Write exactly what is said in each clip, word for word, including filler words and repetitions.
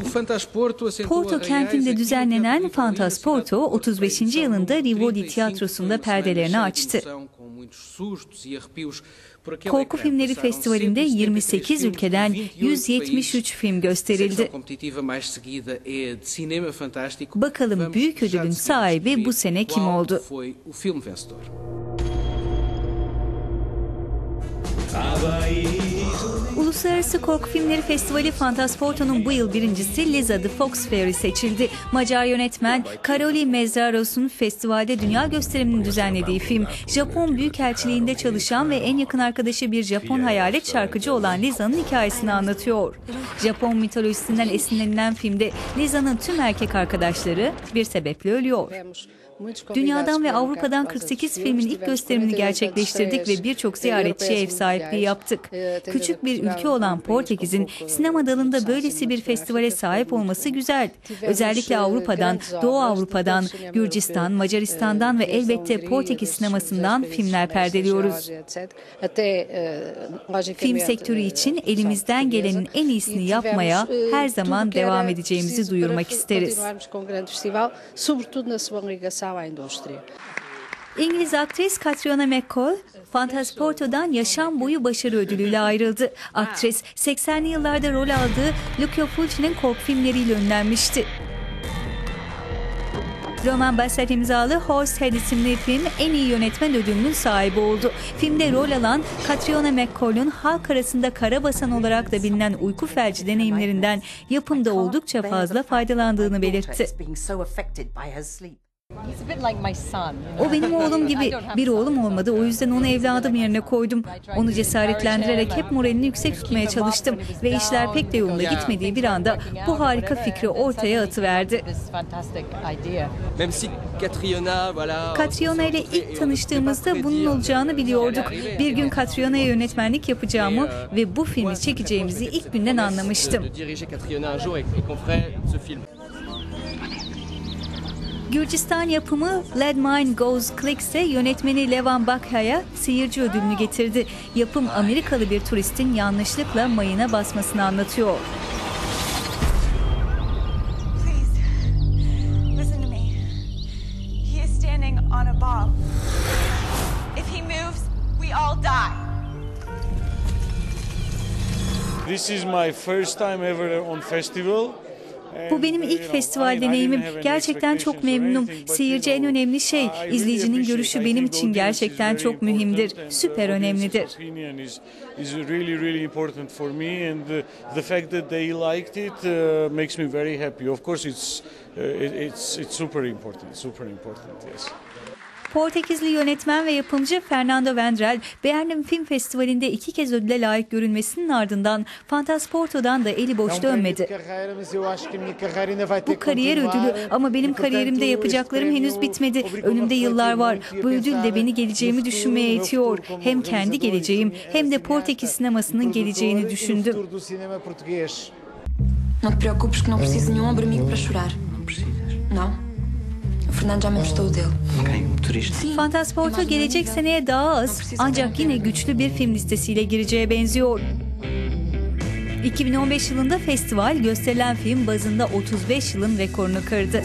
Porto kentinde düzenlenen Fantasporto otuz beşinci yılında Rivoli Tiyatrosu'nda perdelerini açtı. Korku Filmleri Festivali'nde yirmi sekiz ülkeden yüz yetmiş üç film gösterildi. Bakalım büyük ödülün sahibi bu sene kim oldu? Uluslararası Korku Filmleri Festivali Fantasporto'nun bu yıl birincisi Liza the Fox Fairy seçildi. Macar yönetmen Karoli Mezaros'un festivalde dünya gösterimini düzenlediği film, Japon Büyükelçiliğinde çalışan ve en yakın arkadaşı bir Japon hayalet şarkıcı olan Liza'nın hikayesini anlatıyor. Japon mitolojisinden esinlenilen filmde Liza'nın tüm erkek arkadaşları bir sebeple ölüyor. Dünyadan ve Avrupa'dan kırk sekiz filmin ilk gösterimini gerçekleştirdik ve birçok ziyaretçiye ev sahipliği yaptık. Küçük bir ülke olan Portekiz'in sinema dalında böylesi bir festivale sahip olması güzel. Özellikle Avrupa'dan, Doğu Avrupa'dan, Gürcistan, Macaristan'dan ve elbette Portekiz sinemasından filmler perdeliyoruz. Film sektörü için elimizden gelenin en iyisini yapmaya her zaman devam edeceğimizi duyurmak isteriz. İngiliz aktris Catriona MacColl, Fantasporto'dan yaşam boyu başarı ödülüyle ayrıldı. Aktris, seksenli yıllarda rol aldığı Lucio Fulci'nin korku filmleriyle ünlenmişti. Roman Basset imzalı Horsehead isimli film en iyi yönetmen ödülünün sahibi oldu. Filmde rol alan Catriona MacColl'un halk arasında karabasan olarak da bilinen uyku felci deneyimlerinden yapımda oldukça fazla faydalandığını belirtti. O benim oğlum gibi. Bir oğlum olmadı, o yüzden onu evladım yerine koydum. Onu cesaretlendirerek hep moralini yüksek tutmaya çalıştım ve işler pek de yolunda gitmediği bir anda bu harika fikri ortaya atıverdi. Catriona ile ilk tanıştığımızda bunun olacağını biliyorduk. Bir gün Catriona'ya yönetmenlik yapacağımı ve bu filmi çekeceğimizi ilk günden anlamıştım. Gürcistan yapımı Lead Mine Goes Click ise yönetmeni Levan Bakha'ya seyirci ödülünü getirdi. Yapım Amerikalı bir turistin yanlışlıkla mayına basmasını anlatıyor. This is my first time ever on festival. Bu benim ilk festival deneyimim. Gerçekten çok memnunum. Seyirci en önemli şey. İzleyicinin görüşü benim için gerçekten çok mühimdir. Süper önemlidir. Portekizli yönetmen ve yapımcı Fernando Vendrell, Berlin Film Festivali'nde iki kez ödüle layık görülmesinin ardından Fantasporto'dan da eli boş dönmedi. Bu kariyer ödülü ama benim kariyerimde yapacaklarım henüz bitmedi. Önümde yıllar var. Bu ödül de beni geleceğimi düşünmeye itiyor. Hem kendi geleceğim hem de Portekiz sinemasının geleceğini düşündüm. Não te preocupes que não preciso nenhum ombro amigo para chorar. Não precisas. Não. Fernando já me emprestou o dele. Fantasporto gelecek seneye daha az ancak yine güçlü bir film listesiyle gireceğe benziyor. iki bin on beş yılında festival gösterilen film bazında otuz beş yılın rekorunu kırdı.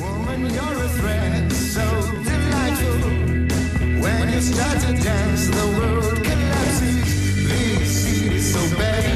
When you start to dance, the world collapses. This is so bad.